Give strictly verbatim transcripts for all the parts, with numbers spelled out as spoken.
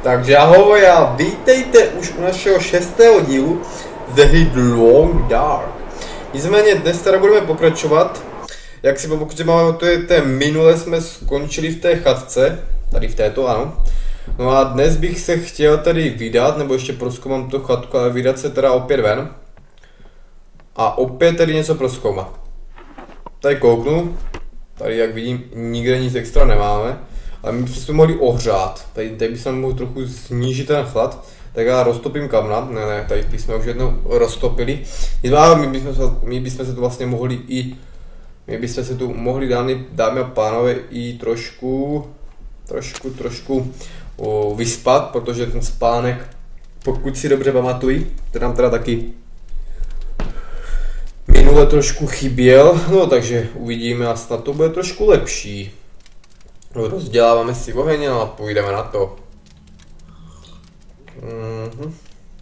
Takže ahoj a vítejte už u našeho šestého dílu The Hit Long Dark. Nicméně dnes teda budeme pokračovat. Jak si pokud pamatujete, minule jsme skončili v té chatce, tady v této, ano. No a dnes bych se chtěl tady vydat, nebo ještě prozkoumám tu chatku, ale vydat se teda opět ven. A opět tady něco prozkoumat. Tady kouknu, tady jak vidím, nikde nic extra nemáme. Ale my bychom mohli ohřát, tady, tady bychom mohli trochu snížit ten chlad, tak já roztopím kamna, ne, ne, tady ty jsme už jednou roztopili. My bychom, se, my bychom se tu vlastně mohli i, my bychom se tu mohli, dámy, dámy a pánové, i trošku, trošku, trošku o, vyspat, protože ten spánek, pokud si dobře pamatuji, to nám teda taky minule trošku chyběl, no takže uvidíme a snad to bude trošku lepší. Rozděláváme si oheň a půjdeme na to. Mm-hmm.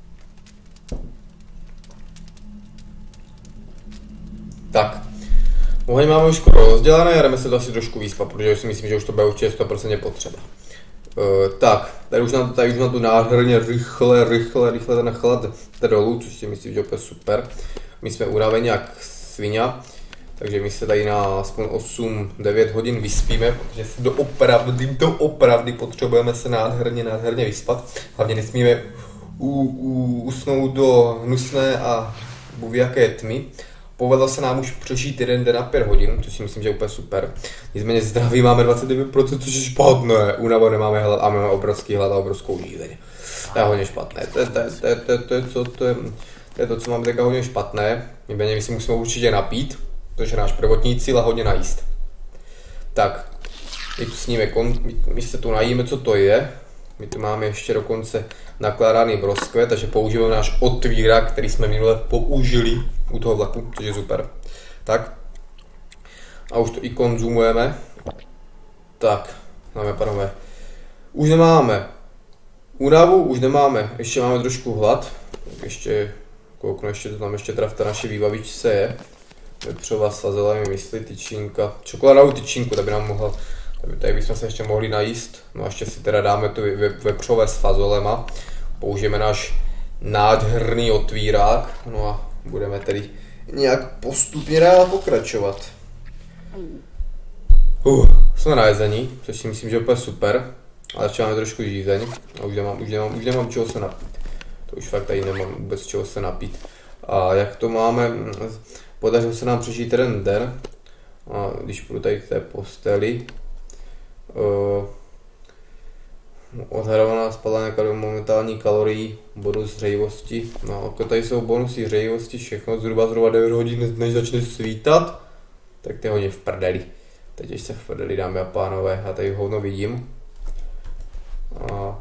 Tak. Oheň máme už skoro rozdělané a jdeme se to asi trošku vyspat, protože si myslím, že už to bude určitě sto procent potřeba. Uh, tak, tady už na, tady už na tu nádherně rychle, rychle, rychle ten chlad dolů, což si myslím, že je super. My jsme unaveni jak svině. Takže my se tady na aspoň osm devět hodin vyspíme, protože se doopravdy, doopravdy potřebujeme se nádherně, nádherně vyspat. Hlavně nesmíme u, u, usnout do hnusné a buvějaké tmy. Povedlo se nám už přežít jeden den na pět hodin, což si myslím, že je úplně super. Nicméně zdraví máme dvacet devět procent, což je špatné. Únavu nemáme hlad a máme obrovský hlad a obrovskou žízeň. To je hodně špatné. To je to, to, to, to, to, to, to je to, co máme teďka hodně špatné. Nicméně my si musíme určitě napít. To je náš prvotní cíl a hodně najíst. Tak, my tu sníme, my, my se tu najíme, co to je. My tu máme ještě dokonce nakládaný broskve, takže používáme náš otvírák, který jsme minule použili u toho vlaku, což je super. Tak, a už to i konzumujeme. Tak, máme panové. Už nemáme únavu, už nemáme, ještě máme trošku hlad. Tak ještě, kouknu, ještě to tam ještě teda v té naší výbavičce je. Vepřová sazela mi myslí, tyčinka, čokoládovou tyčinku, tak by nám mohla, tady bychom se ještě mohli najíst, no a ještě si teda dáme tu vepřové s fazolema, použijeme náš nádherný otvírák, no a budeme tedy nějak postupně dál pokračovat. Uh, jsme na jezení, což si myslím, že je úplně super, ale ještě máme trošku žízeň a už nemám, už nemám, už nemám čeho se napít, to už fakt tady nemám vůbec čeho se napít. A jak to máme, podařilo se nám přežít jeden den, a když půjdu tady k té posteli, uh, odhadovaná spalná momentální kalorií, bonus hřejivosti, no tady jsou bonusy hřejivosti, všechno zhruba zhruba devět hodin, než začne svítat, tak ty hodně v prdeli, teď se v prdeli, dámy a pánové, já tady hovno vidím. A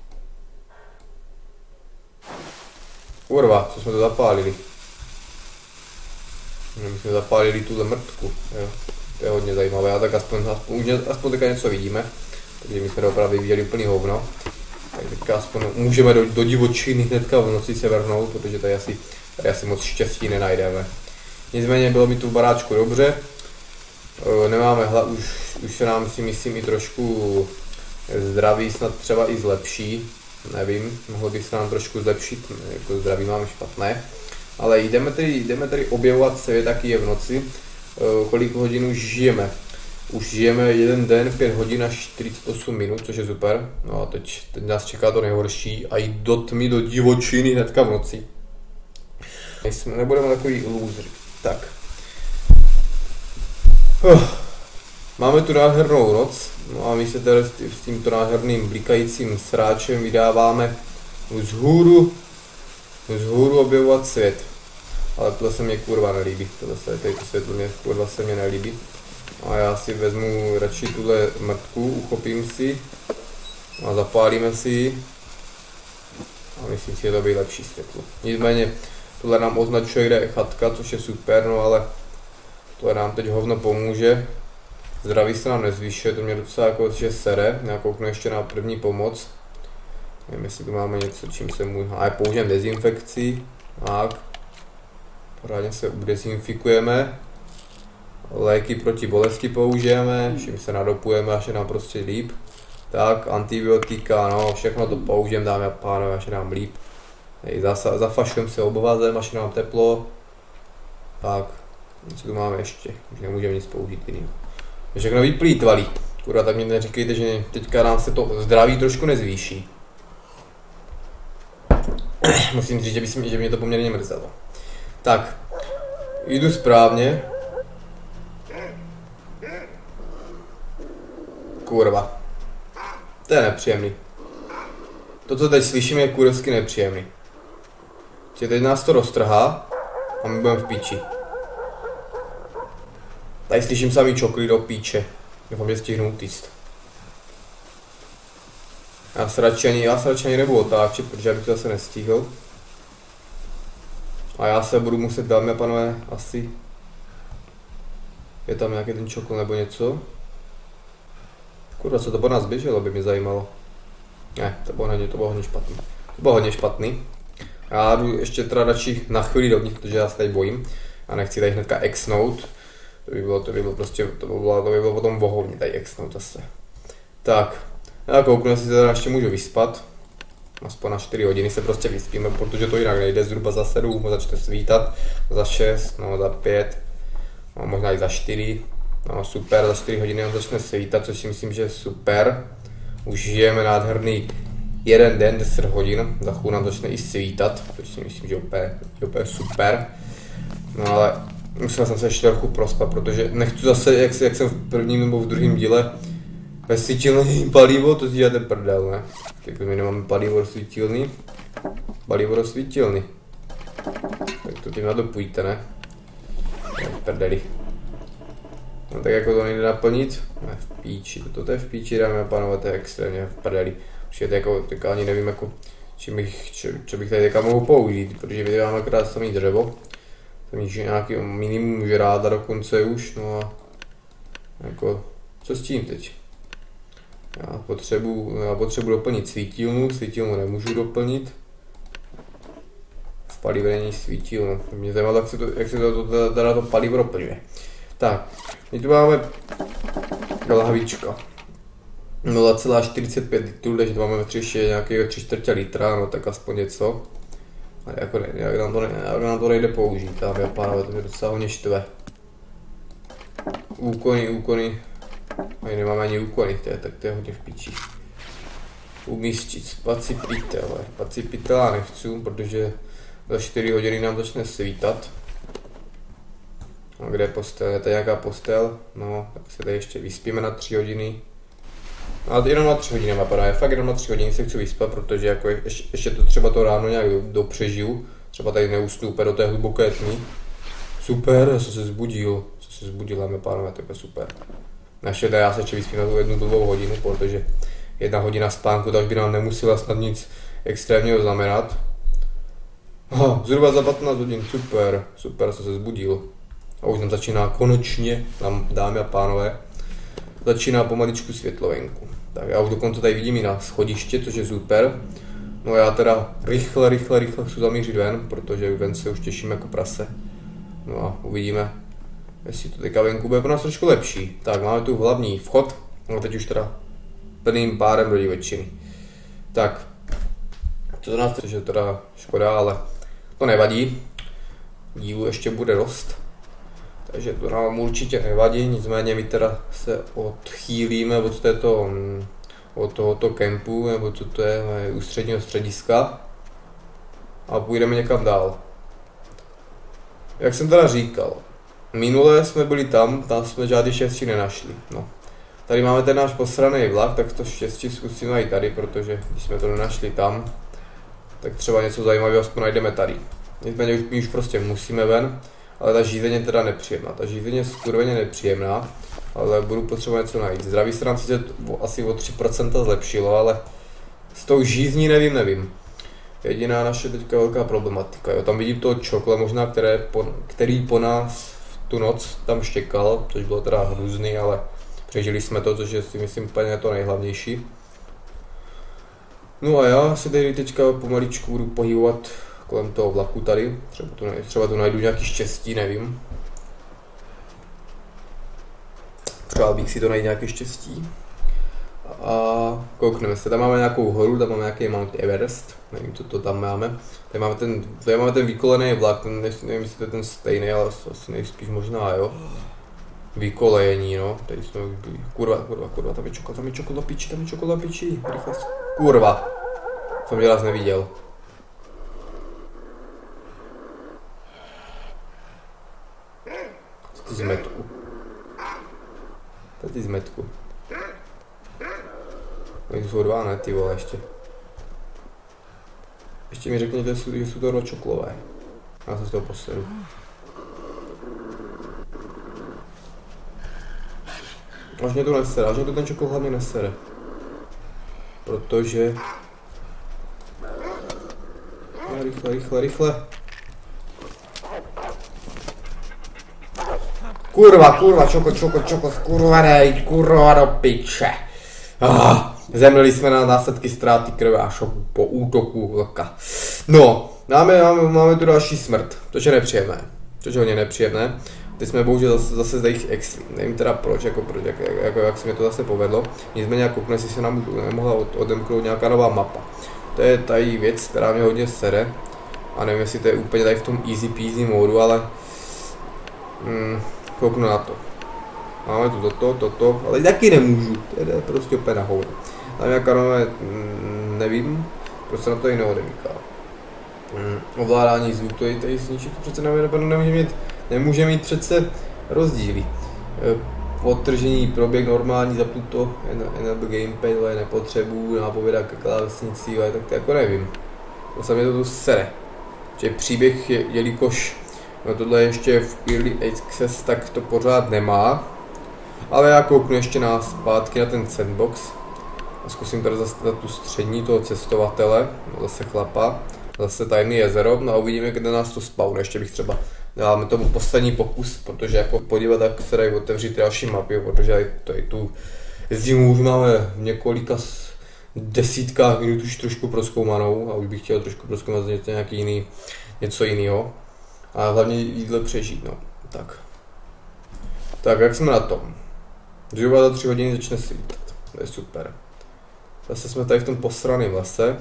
kurva, co jsme to zapálili? My jsme zapálili tuhle mrtku, jo. To je hodně zajímavé, a tak aspoň, aspoň, aspoň teďka něco vidíme, takže my jsme opravdu viděli úplný hovno. Tak teďka aspoň můžeme do, do divočiny hnedka v noci se vrhnout, protože tady asi, tady asi moc štěstí nenajdeme. Nicméně bylo mi tu v baráčku dobře, nemáme hlad, už, už se nám si myslím i trošku zdraví snad třeba i zlepší, nevím, mohlo by se nám trošku zlepšit, jako zdraví máme špatné. Ale jdeme tedy, jdeme tedy objevovat svět, jaký je v noci, kolik hodin už žijeme. Už žijeme jeden den, pět hodin a čtyřicet osm minut, což je super. No a teď, teď nás čeká to nejhorší a jít do tmy, do divočiny hnedka v noci. My jsme, nebudeme takový lůzři. Tak. Uh. Máme tu nádhernou noc, no a my se tedy s tímto nádherným blikajícím sráčem vydáváme vzhůru, vzhůru objevovat svět. Ale tohle se mě kurva nelíbí, tohle se, tady to světlo mě kurva se mě nelíbí. A já si vezmu radši tuhle mrtku, uchopím si a zapálíme si ji. A myslím si, že to bude lepší světlo. Nicméně, tohle nám označuje, kde je chatka, což je super, no ale tohle nám teď hovno pomůže. Zdraví se nám nezvýšuje, to mě docela jako že sere, já kouknu ještě na první pomoc. Nevím, jestli tu máme něco, čím se může, ale použijeme dezinfekci, tak. Pořádně se dezinfikujeme. Léky proti bolesti použijeme, čím se nadopujeme, až je nám prostě líp. Tak, antibiotika, no, všechno to použijem, dámy a pánové, až nám líp. Zafašujeme se obvazem, až nám teplo. Tak, co tu máme ještě, už nemůžeme nic použít jiného. Všechno vyplýtvalý. Kurva, tak mi neříkejte, že teďka nám se to zdraví trošku nezvýší. Musím říct, že, bys, že mě to poměrně mrzelo. Tak, jdu správně. Kurva. To je nepříjemný. To, co teď slyším, je kurevsky nepříjemný. Že teď nás to roztrhá a my budeme v píči. Tady slyším samý čokry do píče. Doufám, že stihnu utíct. Já se radši ani, já se radši ani nebudu otáčet, protože bych to zase nestihl. A já se budu muset, dámy a panové, asi... Je tam nějaký ten čokl nebo něco? Kurva, co to po nás běželo, by mě zajímalo. Ne, to bylo hodně, to bylo hodně špatný. To bylo hodně špatný. Já jdu ještě teda radši na chvíli dovnitř, protože já se tady bojím. A nechci tady hnedka exnout. To by bylo, to by bylo prostě, to by bylo, to by bylo potom bohovně tady exnout zase. Tak, já kouknu, jestli se teda ještě můžu vyspat. Aspoň na čtyři hodiny se prostě vyspíme, protože to jinak nejde. Zhruba za sedm, začne svítat, za šest, no za pět, no možná i za čtyři. No super, za čtyři hodiny on začne svítat, což si myslím, že je super. Už žijeme nádherný jeden den, deset hodin, za chvíli nám začne i svítat, což si myslím, že je úplně, úplně super. No ale musel jsem se ještě trochu prospat, protože nechci zase, jak, jak jsem v prvním nebo v druhém díle, ve svítilný palivo, to děláte prdel, ne? Tak my nemáme palivo svítilný, palivo svítilný. Tak to tím nadopujte, ne? V prdeli. No tak jako to nejde naplnit, ne, v píči, toto to je v píči, dámy a pánové, to je extrémně v prdeli. Protože jako, teďka ani nevím, jako, čím bych, čo, čo bych tady teďka mohl použít, protože vydělám akorát samý dřevo. Jsem již nějaký minimum žráda dokonce už, no a jako, co s tím teď? Já potřebuji, já potřebuji doplnit svítilnu, svítilnu nemůžu doplnit. V palivě není svítilnu, mě zajímalo, jak se to, jak se to, to, teda to palivo doplňuje. Tak, my tu máme lahvička nula celá čtyřicet pět litrů, takže tu máme ještě nějakého tři čtvrtě litra, no tak aspoň něco. Ale jako ne, jak nám to, ne, jak nám to nejde použít, dámy a pánové, to mě docela hodně štve. Úkony, úkony, ani nemáme ani úkony, to je, tak to je hodně v píči. Umístit spací pytel, spací pytel já nechci, protože za čtyři hodiny nám začne svítat. A kde je postel? Je tady nějaká postel? No, tak se tady ještě vyspíme na tři hodiny. No, ale jenom na tři hodiny má právě, fakt jenom na tři hodiny se chci vyspat, protože jako ještě, ještě to třeba to ráno nějak dopřežiju. Třeba tady neusnu úplně do té hluboké tmy. Super, já jsem se zbudil. Co se zbudil, dámy a pánové, to je super. Naše já se ještě vyspím na tu jednu dvou hodinu, protože jedna hodina spánku, tak by nám nemusela snad nic extrémního znamenat. Aha, zhruba za patnáct hodin, super, super, jsem se zbudil. A už nám začíná konečně, nám, dámy a pánové, začíná pomaličku světlo venku. Tak já už dokonce tady vidím i na schodiště, což je super. No já teda rychle, rychle, rychle chci zamířit ven, protože ven se už těším jako prase. No a uvidíme, jestli to teďka venku bude pro nás trošku lepší. Tak máme tu hlavní vchod, no teď už teda plným párem do divočiny. Tak, to za nás je teda škoda, ale to nevadí. Dílu ještě bude dost. Takže to nám určitě nevadí, nicméně my teda se odchýlíme od, této, od tohoto kempu, nebo co to je, ústředního střediska a půjdeme někam dál. Jak jsem teda říkal, minule jsme byli tam, tam jsme žádný štěstí nenašli. No. Tady máme ten náš posraný vlak, tak to štěstí zkusíme i tady, protože když jsme to nenašli tam, tak třeba něco zajímavého aspoň najdeme tady. Nicméně už, my už prostě musíme ven. Ale ta žízeň je teda nepříjemná, ta žízeň je skurveně nepříjemná, ale budu potřebovat něco najít. Zdraví se nám sice asi o tři procenta zlepšilo, ale s tou žízní nevím, nevím. Jediná naše teďka velká problematika, jo. Tam vidím toho čokle možná, které po, který po nás v tu noc tam štěkal, což bylo teda hrůzný, ale přežili jsme to, což je si myslím úplně to nejhlavnější. No a já se tady teďka pomaličku budu pohybovat kolem toho vlaku tady, třeba tu, třeba tu najdu nějaký štěstí, nevím. Přál bych si to najít nějaké štěstí. A a koukneme se. Tam máme nějakou horu, tam máme nějaký Mount Everest, nevím, co to tam máme. Tady máme ten, tady máme ten vykolený vlak, ten, nevím, jestli to je ten stejný, ale asi nejspíš možná, jo. Vykolejení, no. Tady jsme, kurva, kurva, kurva, tam je čokol, tam je čokol do piči, tam je čokol do piči, rychle. Kurva, jsem dělaz neviděl. Ty zmetku. Tady zmetku. Oni jsou dva, ne, ty vole, ještě. Ještě mi řekněte, že jsou, že jsou to ročoklové. Já se z toho poseru. Až mě to nesere, až mě to ten čokol hlavně nesere. Protože... No, rychle, rychle, rychle. Kurva, kurva, čoko, čoko, čoko, kurva, nej, kurva do piče. Ah, zemřeli jsme na následky ztráty krve a šoku po útoku vlka. No, máme, máme, máme tu další smrt, což je nepříjemné. Což je hodně nepříjemné. Teď jsme bohužel zase, zase zde jich extrém. Nevím teda proč, jako, proč jak, jak, jako, jak se mi to zase povedlo. Nicméně jako koukne, jestli se nám nemohla od, odemknout nějaká nová mapa. To je tady věc, která mě hodně sere. A nevím, jestli to je úplně tady v tom easy peasy módu, ale... Mm, kouknu na to. Máme tu toto, toto, ale taky nemůžu, to je prostě úplně na hovno. Tam nějaká nové, mm, nevím, proč se na to i neodemyká. Mm, ovládání zvuku, to je tady zničit, to přece nemůže mít, nemůže mít přece rozdíly. Podtržení, proběh normální, zapnuto, enable gamepad, ale nepotřebuju, nápověda ke klávesnici, ale tak to jako nevím. To se mě to tu sere. Že příběh, je, jelikož no tohle ještě v Early Access, tak to pořád nemá. Ale já kouknu ještě na zpátky na ten sandbox. A zkusím tady zase tu střední toho cestovatele, zase chlapa, zase tajný jezero, no a uvidíme, kde nás to spawne. Ještě bych třeba dáme tomu poslední pokus, protože jako podívat, jak se dají otevřít další mapy, protože tady tu zimu už máme v několika desítkách minut už trošku prozkoumanou a už bych chtěl trošku prozkoumat něco nějaký jiný, něco jiného. A hlavně jídle přežít, no. Tak. Tak, jak jsme na tom? Zhruba za tři hodiny začne svítat. To je super. Zase jsme tady v tom posraném lese.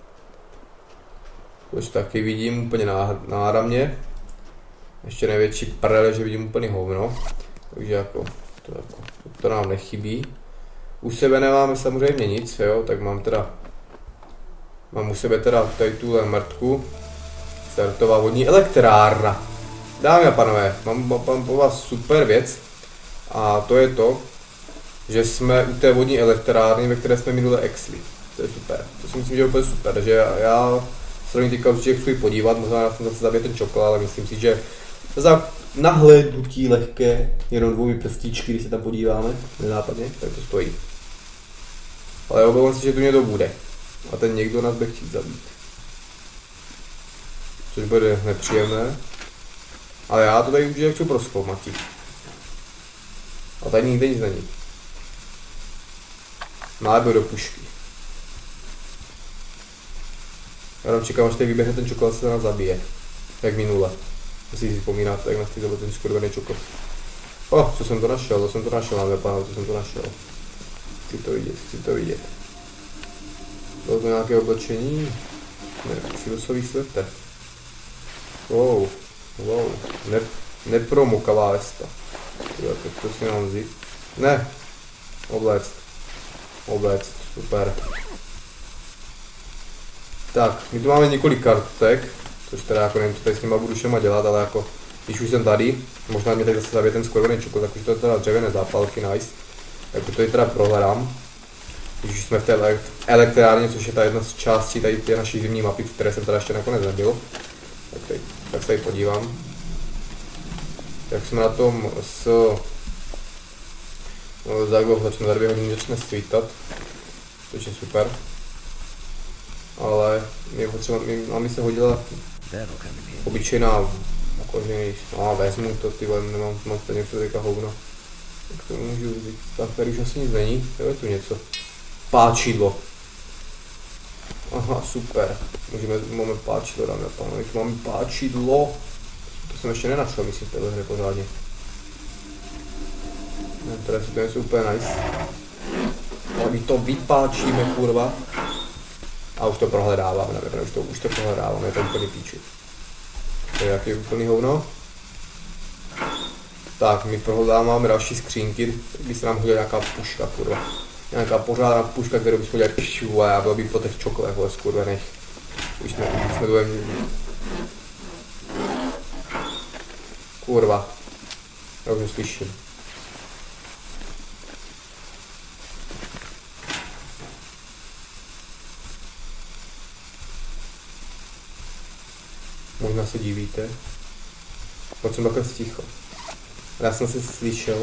Což taky vidím úplně náramně. Ještě největší prdele, že vidím úplně hovno. Takže jako to, jako, to nám nechybí. U sebe nemáme samozřejmě nic, jo, tak mám teda... Mám u sebe teda tady tuhle mrtku. Startová vodní elektrárna. Dámy a panové, mám, mám po vás super věc. A to je to, že jsme u té vodní elektrárny, ve které jsme minule exli. To je super. To si myslím, že je úplně super. Takže já, já se do ní teďka určitě chci podívat, možná na zase zabije ten čokol, ale myslím si, že za nahlédnutí lehké, jenom dvoumi prstíčky, když se tam podíváme, nenápadně, tak to stojí. Ale obávám se, že tu někdo bude. A ten někdo nás bude chtít zabít. Což bude nepříjemné. Ale já to tady už chci prozkoumat. A tady nikde nic není. Náboj do pušky. Já tam čekám, až tady vyběhne ten čokolád, se nás zabije. Jak minule. Jestli si vzpomínáte, jak nás tady zabil ten skurvený čokol. O, oh, co jsem to našel, to jsem to našel, dáme pánové, co jsem to našel. Chci to vidět, chci to vidět. Bylo to nějaké oblečení? Ne, silosový sweater. Wow, wow, ne, nepromokavá vesta. Tak to si mám vzít. Ne, obléct. Obléct, super. Tak, my tu máme několik kartek, což teda jako nevím, co tady s nima budu všema dělat, ale jako, když už jsem tady, možná mě tady zase zabije ten skurvený čokol, tak už to je teda dřevěné zápalky, nice. Tak to tady teda prohledám. Když už jsme v té elektrárně, což je ta jedna z částí tady té naší zimní mapy, v které jsem teda ještě nakonec nebyl. Tak, tady, tak se tady podívám. Jak jsme na tom s... No, za dvou začne, za dvě hodiny začne svítat, což je super. Ale mě potřeba, a mi se hodila obyčejná, jakože, no vezmu to, ty vole, nemám, mám tady něco teďka hovno. Tak to můžu vzít, tak tady už asi nic není, je tu něco. Páčidlo. Aha, super, můžeme, máme páčidlo, dáme a pánové, máme páčidlo. To jsem ještě nenašel, myslím, v téhle hře pořádně. Ne, teda si to něco úplně nice. My to vypáčíme, kurva. A už to prohledáváme, nevím, už to, už to prohledáváme, je to úplně píču. To je jaký úplný hovno. Tak, my prohledáváme další skřínky, tak by se nám hodila nějaká puška, kurva. Nějaká pořádná puška, kterou bychom dělali pšu a já byl bych po těch čokolech, vole, skurvených. Už jsme, už jsme dojem... Kurva. Já už slyším. Možná se divíte. Proč jsem takhle sticho? Já jsem si slyšel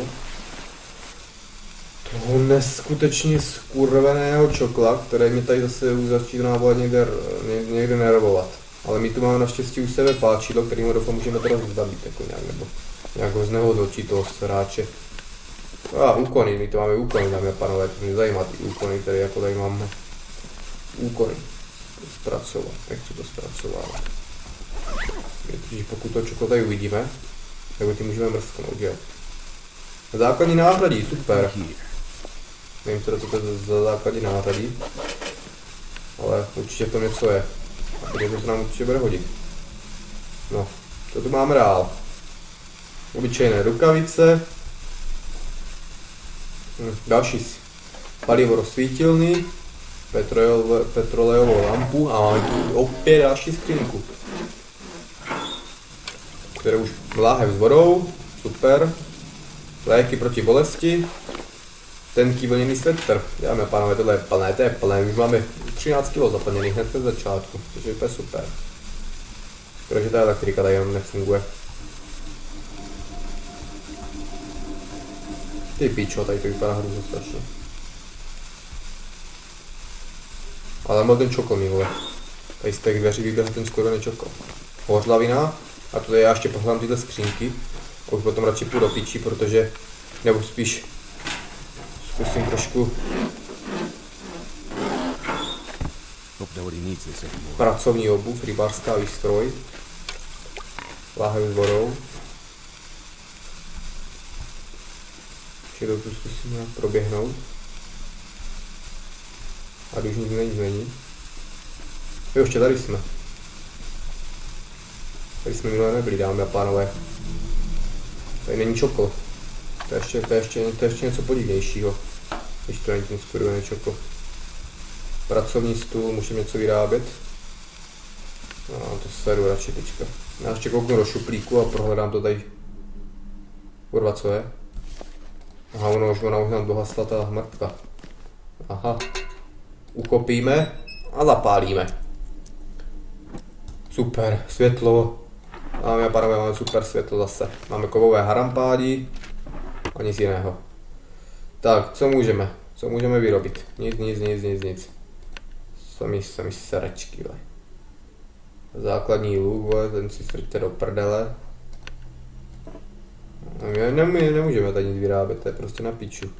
toho neskutečně skurveného čokla, který mě tady zase už začíná někde, někde nervovat. Ale my tu máme naštěstí u sebe páčidlo, kterýmu doufám můžeme teda zabít jako nějak, nebo nějak ho znehodnotit toho sráče. A úkony, my to máme úkony, dámy a pánové, to mě zajímá ty úkony, které jako tady máme. Úkony. Zpracovat, nechci to zpracovávat. Protože pokud to čoklo tady uvidíme, tak ty můžeme mrsknout, jo. Základní náhradí, super. Nevím teda, co to je za základní náhradí, ale určitě to něco je. A teď to se nám určitě bude hodit. No, co tu máme dál? Obyčejné rukavice. Hm, další palivo rozsvítilný. Petrolejovou lampu a máme tu opět další skřínku. Které už láhev s vodou, super. Léky proti bolesti. Tenký vlněný svetr. Dáme pánové, tohle je plné, to je plné. Už máme třináct kilo zaplněných hned od začátku, což je úplně super. Protože ta elektrika tady jenom nefunguje. Ty píčo, tady to vypadá hrůzo strašně. Ale byl ten čokol minule. Tady z těch dveří vyběhl ten skurvený čokol. Hořlavina. A tady já ještě pohledám tyhle skřínky. A už potom radši půjdu do píči, protože... Nebo spíš... Zkusím trošku... Pracovní obuv, rybářská výstroj. Láhev s vodou. Ještě to tu zkusím nějak proběhnout. A když nic není, není. Jo, ještě tady jsme. Tady jsme minulé nebyli, dámy a pánové. Tady není čokol. To je ještě, to je ještě, to je ještě něco podivnějšího, když to není ten skurvený čokol. Pracovní stůl, musím něco vyrábět. No, to seru radši teďka. Já ještě kouknu do šuplíku a prohledám to tady. Kurva, co je? Aha, ono už ona už nám dohasla ta mrtka. Aha. Ukopíme a zapálíme. Super, světlo. Dámy a pánové, máme super světlo zase. Máme kovové harampádi a nic jiného. Tak, co můžeme? Co můžeme vyrobit? Nic, nic, nic, nic, nic. Sami, sami serečky, vle. Základní luk, vle, ten si strčte do prdele. My nemůžeme, nemůžeme tady nic vyrábět, to je prostě na piču.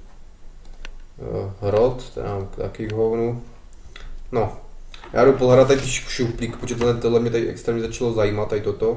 Hrot, to nám taky k hovnu. No, já jdu pohledat tady šuplík, protože tohle, tohle mě tady extrémně začalo zajímat, tady toto.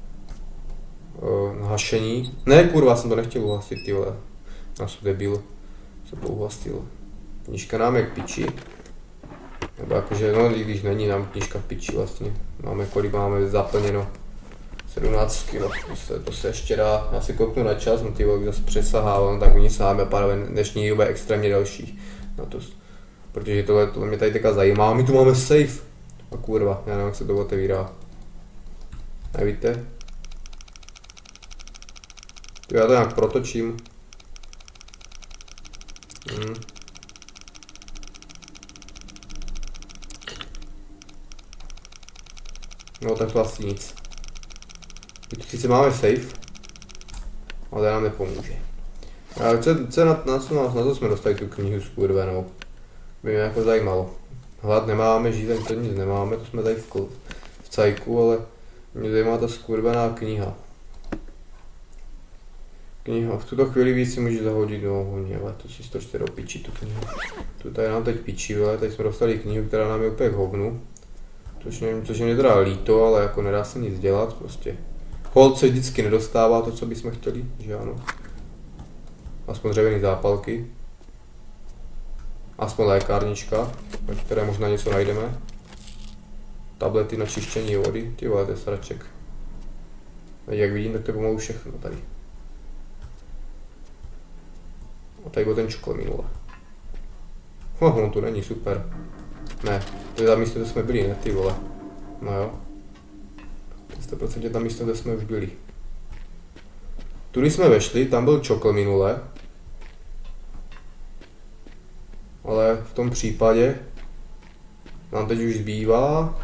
Uh, hašení. Ne, kurva, jsem to nechtěl uhasit, ty vole. Já jsem debil. Se to uhasil. Knížka nám je k piči. Nebo jakože, no i když není nám knížka v piči vlastně. Máme, kolik máme zaplněno. sedmnáct kilo. To se, to se ještě dá. Já si kouknu na čas, no ty vole, zase přesahávám, tak oni sáme, pánové, dnešní doba je extrémně další. No to, protože tohle, tohle mě tady teďka zajímá. My tu máme safe. A kurva, já nevím, jak se to otevírá. Nevíte? Já to nějak protočím. Hmm. No tak to asi nic. My tu sice máme safe, ale nám nepomůže. Ale co, co na, na, co, na to jsme dostali tu knihu skurvenou? By mě jako zajímalo. Hlad nemáme, žízeň to nic nemáme, to jsme tady v, v cajku, ale mě zajímá ta skurvená kniha. Kniha. V tuto chvíli víc si může zahodit do ohně, ale to si stočte do piči tu knihu. Tu tady nám teď piči, ale tady jsme dostali knihu, která nám je úplně k hovnu. Což, nevím, což je mě teda líto, ale jako nedá se nic dělat prostě. Hold se vždycky nedostává to, co bychom chtěli, že ano. Aspoň dřevěný zápalky. Aspoň lékárnička, ve které možná něco najdeme. Tablety na čištění vody, ty vole, to je sraček. Jak vidím, tak to je pomalu všechno tady. A tady byl ten čokol minule. Oh, on tu není, super. Ne, to je tam místo, kde jsme byli, ne ty vole. No jo. To je sto procent tam místo, kde jsme už byli. Tudy jsme vešli, tam byl čokol minule. Ale v tom případě nám teď už zbývá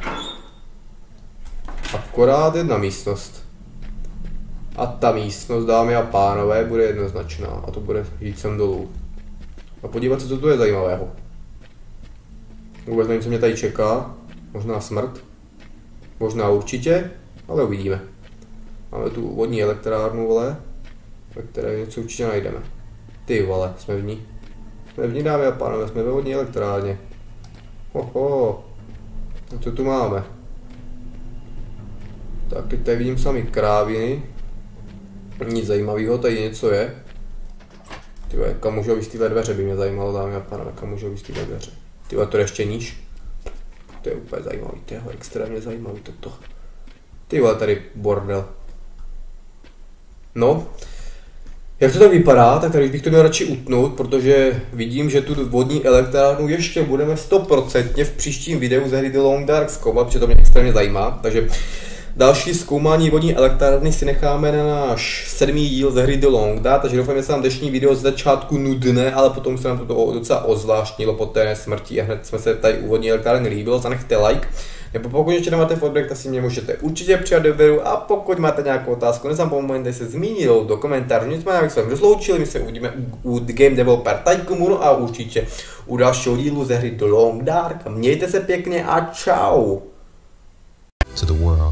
akorát jedna místnost. A ta místnost, dámy a pánové, bude jednoznačná. A to bude jít sem dolů. A podívat se, co tu je zajímavého. Vůbec nevím, co mě tady čeká. Možná smrt. Možná určitě, ale uvidíme. Máme tu vodní elektrárnu, vole, ve které něco určitě najdeme. Ty vole, jsme v ní. Jsme v ní, dámy a pánové, jsme ve vodní elektrárně. Hoho. A co tu máme? Tak, teď tady vidím sami kráviny. Nic zajímavého, tady něco je. Tyhle, kam můžou vystý dveře, by mě zajímalo, dámy a pánové, kam můžou vystý dveře. Tyhle, to ještě níž. To je úplně zajímavý, to je extrémně zajímavý toto. Tyhle, tady bordel. No, jak to tak vypadá, tak tady bych to měl radši utnout, protože vidím, že tu vodní elektrárnu ještě budeme sto procent v příštím videu ze hry The Long Dark zkoumat, protože to mě extrémně zajímá. Takže další zkoumání vodní elektrárny si necháme na náš sedmý díl ze hry The Long Dark, takže doufám, že se nám dnešní video z začátku nudné, ale potom se nám to docela ozvláštnilo po té smrti a hned jsme se tady u vodní elektrárny líbilo, zanechte like. Nebo pokud ještě nemáte feedback, tak si mě můžete určitě přidat do videu a pokud máte nějakou otázku, nezapomeňte se zmínit do komentářů. Nicméně, jak jsem rozloučil, my se uvidíme u, u Game Developer Tycoonu a určitě u dalšího dílu ze hry The Long Dark. Mějte se pěkně a čau! To the world.